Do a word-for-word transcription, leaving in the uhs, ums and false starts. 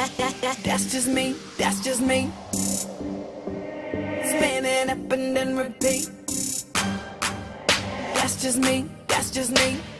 That's just me, that's just me. Spinning up and then repeat. That's just me, that's just me.